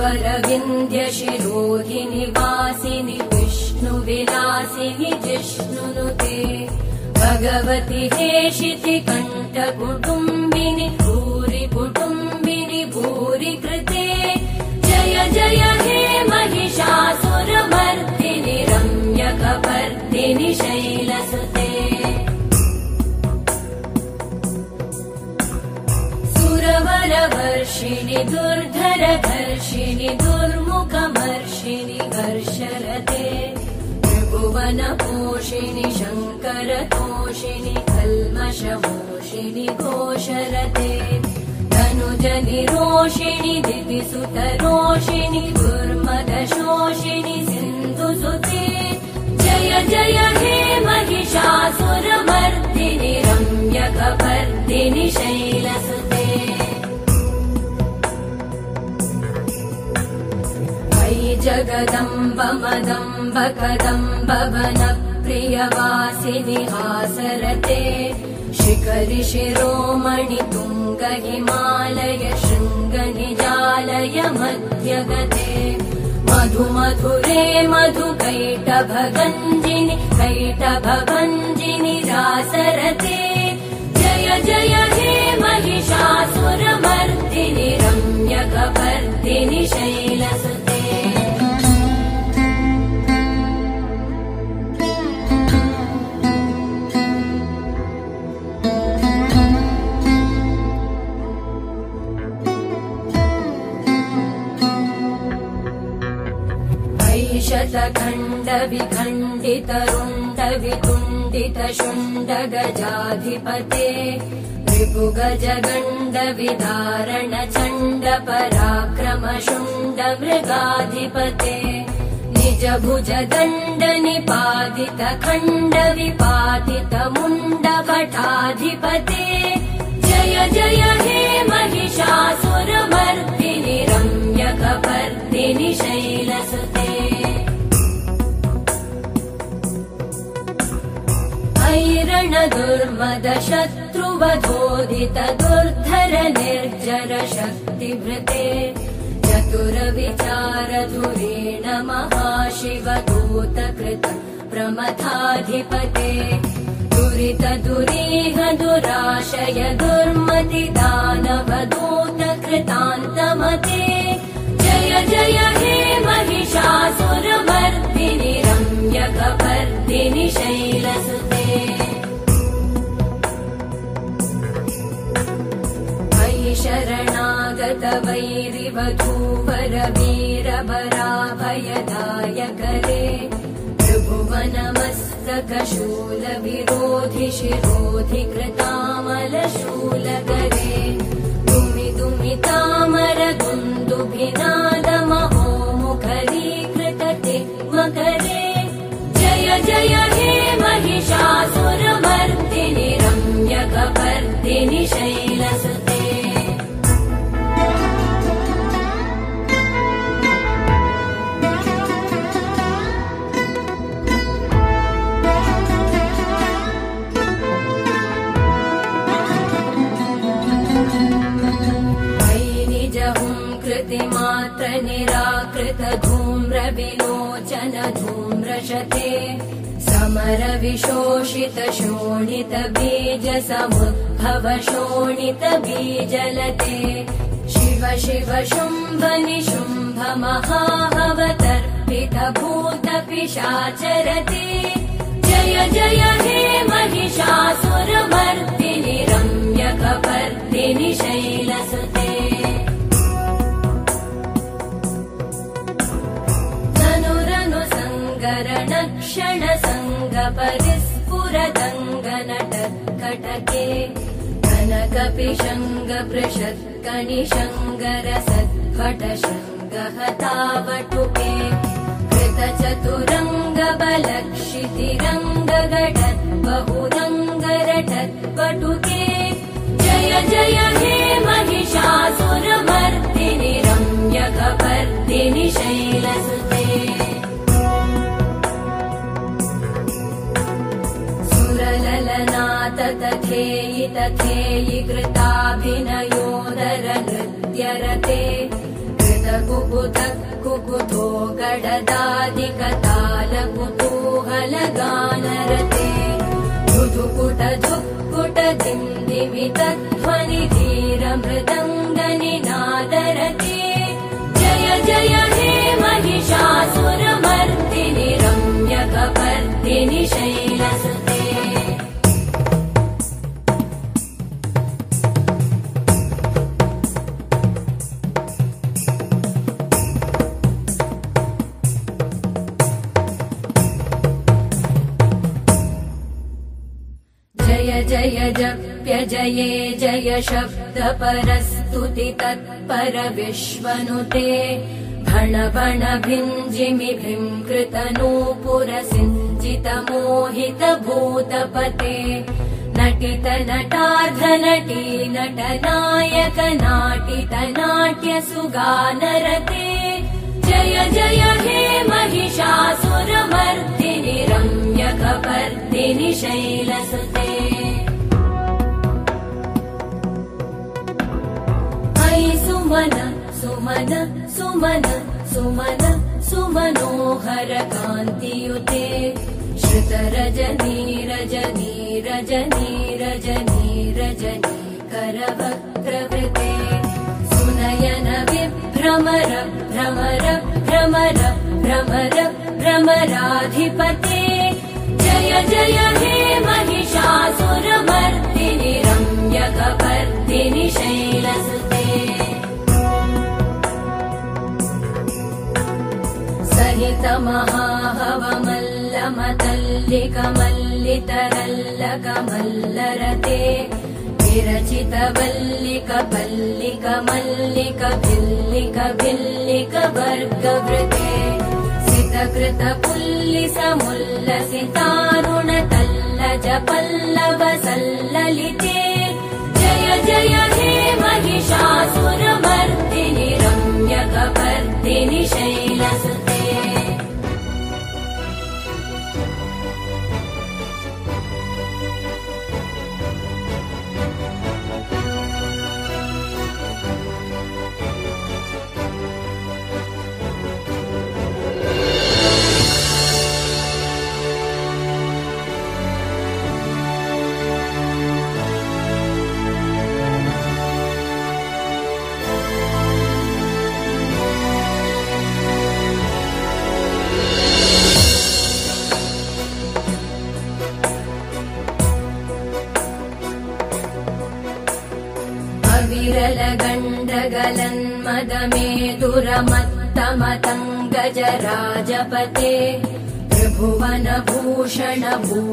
श्रीवरविन्द्यशिरोधिनि वासिनि विष्णुविलासिनि जिष्णुनुते भगवति हेशिति कण्ठकुटुम्बिनि भूरि कुटुम्बिनि भूरि कृते जय जय हे महिषासुरमर्दिनि रम्यकपर्दिनि शैलसुते सुरवरवर्षिणि दुर्धरधर्षिणि दुर्मुखमर्षिणि घर्षरते त्रिभुवनपोषिणि शङ्करतोषिणि कल्मषमोषिणि घोषरते धनुजनिरोषिणि दिविसुतरोषिणि दुर्मदशोषिणि सिन्धुसुते जय जय हे महिषासुरमर्दिनि रम्यकपर्दिनि शैलसुते जगदम्ब मदम्ब कदम्ब वनप्रियवासिनि हासरते शिखरि शिरोमणि तुङ्ग हिमालय शृङ्ग निजालय मध्यगते मधु मधुरे मधु कैटभगञ्जिनि कैटभभञ्जिनि रासरते जय जय हे महिषासुरमर्दिनि रम्यकपर्दिनि शैलसुते शतखण्ड विखण्डित रुण्ड वितुण्डित शुण्ड गजाधिपते रिपुगज गण्ड विदारण चण्ड पराक्रम शुण्ड मृगाधिपते निज भुज दण्ड निपातित खण्ड विपातित मुण्ड भटाधिपते जय जय हे महिषासुरमर्दिनि रम्यकपर्दिनि शैलसुते ऐरण दुर्मद शत्रुवधोदित दुर्धर निर्जर शक्तिभृते चतुर विचार धुरेण महाशिवदूत कृत प्रमथाधिपते दुरित दुरीह दुराशय दुर्मति दानवदूत कृतान्तमते जय जय हे महिषासुरमर्दिनि रम्यकपर्दिनि शैलसुते शरणागत वैरिवधूवर वीरभराभयदायकरे त्रिभुवनमस्तक शूल विरोधि शिरोधि कृतामलशूलकरे दुमि दुमि तामर दुन्दुभिनाद महोमुखरीकृतते मकरे जय जय हे महिषासुरमर्दिनि रम्यकपर्दिनि शैलसुते मात्र निराकृत धूम्र विलोचन धूम्रशते समर विशोषित शोणित बीज समुद्भव शोणित बीजलते शिव शिव शुम्भ निशुम्भ महाहवतर्पित भूत पिशाचरते जय जय हे महिषासुरमर्दिनि रम्यकपर्दिनि शैलसुते क्षण संग परिस्फुरदङ्गनटत्कटके कनकपिशङ्ग पृषत्कनिशङ्गर सद्भट शृङ्गहतावटुके कृतचतुरङ्ग बलक्षितिरङ्गगटत् बहुरङ्गरटत्पटुके जय जय हे महिषासुरमर्दिनि रम्यकपर्दिनि शैलसुते तथेयि तथेयि कृताभिनयोदर नृत्यरते कृतकुप कुकुतो गडदादिकतालकुतूहलगानरते धुधुकुट धुक्कुट दिन्दिमितध्वनि धीरमृदङ्गनिनादरते जय जय हे महिषासुरमर्दिनि रम्यकपर्दिनि शैलसुते जय जप्य जये जय शब्दपरस्तुति तत्पर विश्वनुते भण भण भिञ्जिमिभिङ्कृतनूपुरसिञ्जित मोहित भूतपते नटित नटार्ध नटी नटनायक नाटित नाट्य सुगानरते जय जय हे महिषासुरमर्दिनि रम्यकपर्दिनि शैलसुते सुमन सुमन सुमन सुमन सुमनोहर कान्तियुते श्रुत रजनी रजनी रजनी रजनी रजनी करवक्त्रवृते सुनयन विभ्रमर भ्रमर भ्रमर भ्रमर भ्रमराधिपते जय जय हे महिषासुरमर्दिनि रम्यकपर्दिनि शैलसुते सहित महाहवमल्लमतल्लिकमल्लितरल्लकमल्लरते विरचित वल्लिक पल्लिक मल्लिक भिल्लिक भिल्लिक वर्गवृते सितकृत पुल्लिस मुल्लसितारुण तल्लज पल्लव सल्ललिते जय जय हे महिषासुरमर्दिनि रम्यकपर्दिनि शैलसुते विरलगण्डगलन्मदमेदुरमत्तमतङ्गजराजपते त्रिभुवनभूषण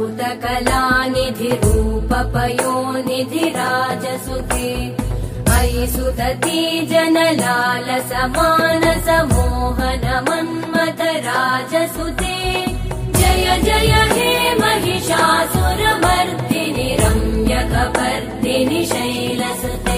भूतकलानिधिरूपपयोनिधिराजसुते अयि सुतती जनलालसमानस मोहन मन्मथ राजसुते जय जय हे महिषासुरमर्दिनि रम्यकपर्दिनि शैलसुते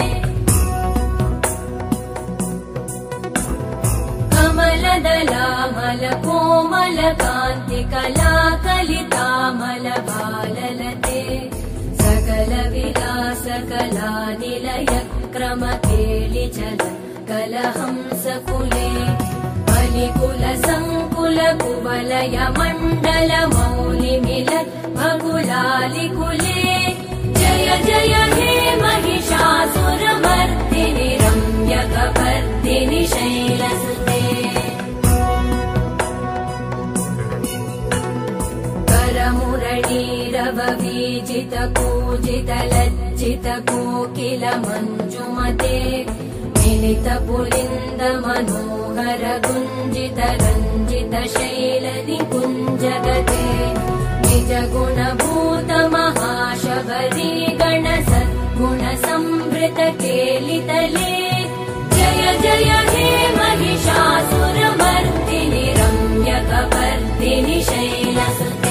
कमलदलामल कोमल कान्ति कलाकलितामल बाललते सकल विलास कलानिलय क्रम केलिचल कलहंसकुले बलिकुल संकुल कुवलय मण्डल मौलिमिलत् भकुलालिकुले जय जय हे महिषासुरमर्दिनि रम्यकपर्दिनि शैलसुते करमुरलीरववीजित कूजित लज्जित कोकिल मञ्जुमते मिलित पुलिन्द मनोहर गुञ्जित रञ्जित शैल निकुञ्जगते निज गुणभूत महाशबरी गण सद्गुण संभृत केलितले जय जय हे महिषासुरमर्दिनि रम्यकपर्दिनि शैलसुते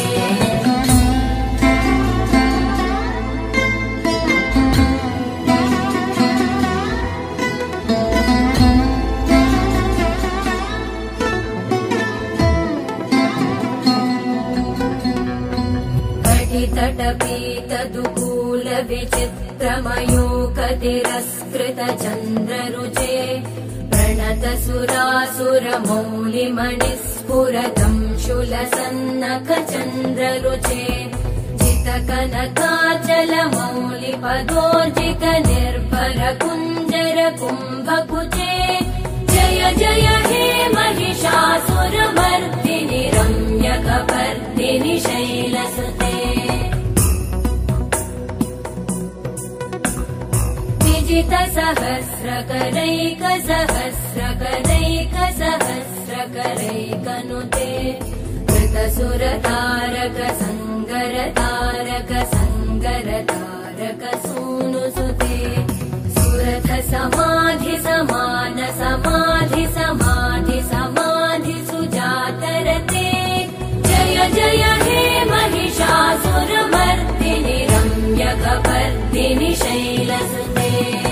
तटपीतदुकूल विचित्रमयूकतिरस्कृत चन्द्ररुचे प्रणत धृतसुरासुरमौलिमणिस्फुरतं शूलसन्नखचन्द्ररुचे जितकनकाचलमौलिपदोर्जित निर्भर कुञ्जर कुम्भकुचे जय जय हे महिषासुरमर्दिनि रम्यकपर्दिनि शैलसुते विजितसहस्रकरैकसहस्रकरैकसहस्रकरैकनुते कृतसुरतारक संगरतारक संगरतारक सूनुसुते सुरथ समाधि समान समाधि समाधि समाधि सुजातरते जय जय हे महिषासुरमर्दिनि रम्यकपर्दिनि शैलसुते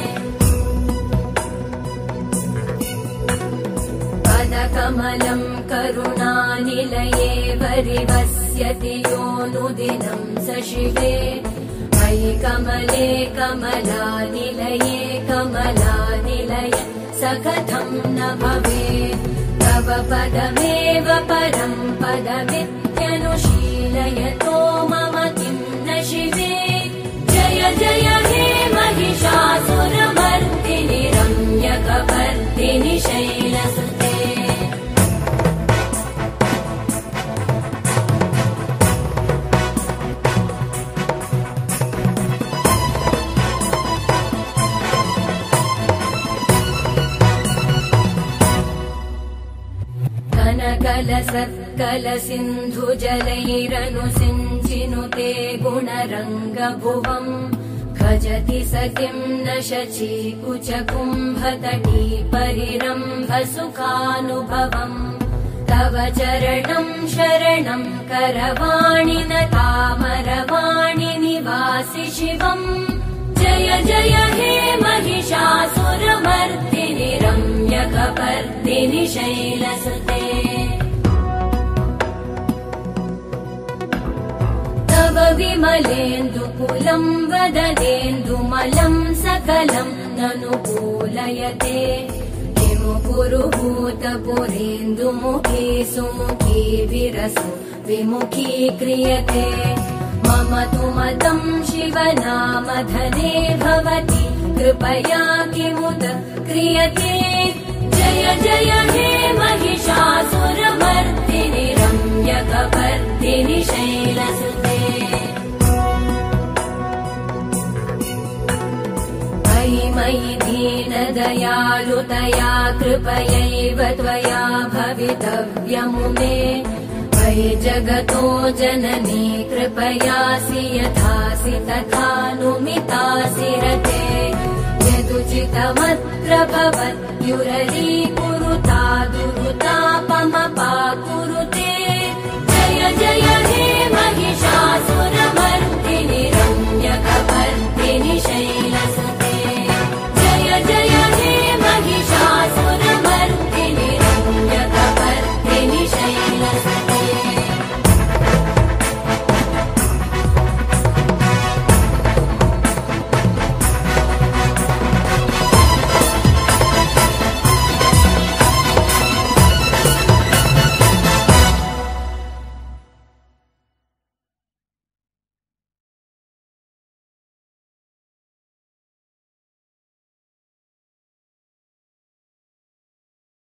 पदकमलं करुणानिलये वरिवस्यति योऽनुदिनं स शिवे मयि कमले कमलानिलये कमलानिलय स कथं न भवेत् तव पदमेव परं पदमित्यनुशीलयतो मम किं न शिवे जय जय हे महिषासुरमर्दिनि रम्यकपर्दिनि शैलसुते कनकलसत्कलसिन्धुजलैरनुसिञ्चिनुते गुणरङ्गभुवम् भजति स किं न शचीकुचकुम्भतटी परिरम्भ सुखानुभवम् तव चरणं शरणं करवाणि न तामरवाणि निवासि शिवम् जय जय हे महिषासुरमर्दिनि रम्यकपर्दिनि शैलसुते तव विमलेन्दुकुलं वदनेन्दुमलं सकलं ननुकूलयते किमु पुरुहूतपुरेन्दुमुखी सुमुखी विरसो विमुखी क्रियते मम तु मतं शिवनामधने भवति कृपया किमुत क्रियते जय जय हे महिषासुरमर्दिनि रम्यकपर्दिनि शैलसुते मयि मयि दीनदयालुतया कृपयैव त्वया भवितव्यमुमे मयि जगतो जननी कृपयासि यथासि तथानुमितासि रते यदुचितमत्र भवत्युररीकुरुता दुर्